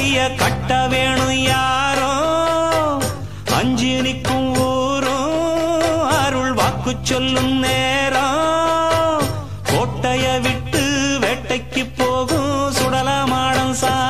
கைய கட்ட வேணும் யாரோ அஞ்சு நிற்கும் ஊரும் அருள் வாக்கு சொல்லும் நேரம்